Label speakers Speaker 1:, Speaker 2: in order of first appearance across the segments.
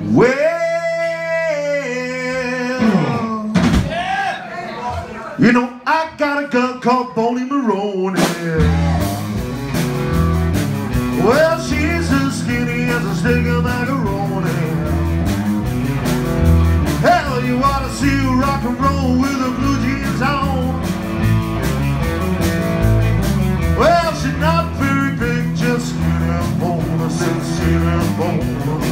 Speaker 1: Well, you know, I got a girl called Bony Moronie. Well, she's as skinny as a stick of macaroni. Hell, you ought to see her rock and roll with her blue jeans on. Well, she's not very big, just skinny and bone. I said skinny and bone.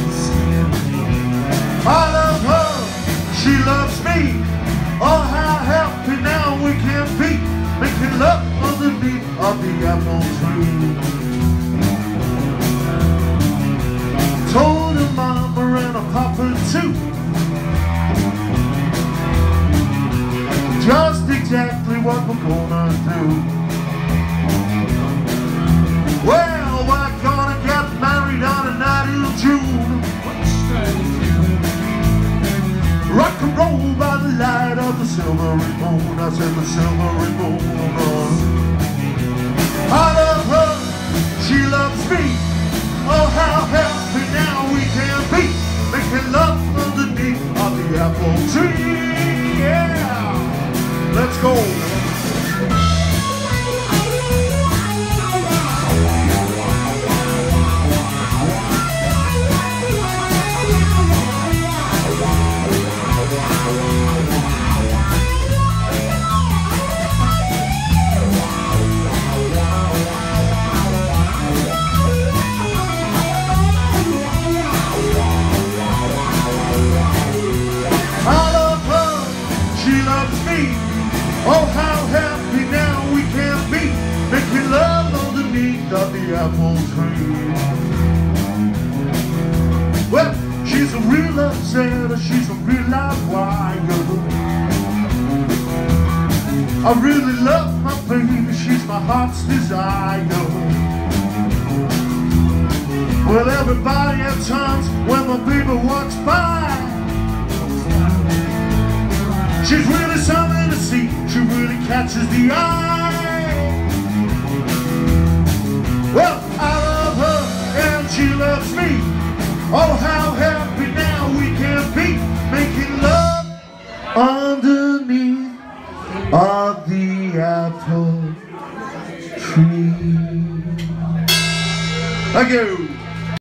Speaker 1: I love her, she loves me. Oh, how happy now we can be, making love underneath of the apple tree. Told her mama and her papa too, just exactly what we're gonna do. Well, we're gonna get married on the night of June. Rock and roll by the light of the silvery moon. I said the silvery moon. I love her, she loves me. Oh, how happy now we can be, making love underneath of the apple tree. Yeah, let's go. Oh, how happy now we can be, making love underneath of the apple tree. Well, she's a real love setter, she's a real life wire. I really love my baby, she's my heart's desire. Well, everybody at times when my baby walks by, she's really something to see, she really catches the eye. Well, I love her and she loves me. Oh, how happy now we can be, making love underneath of the apple tree. Thank you.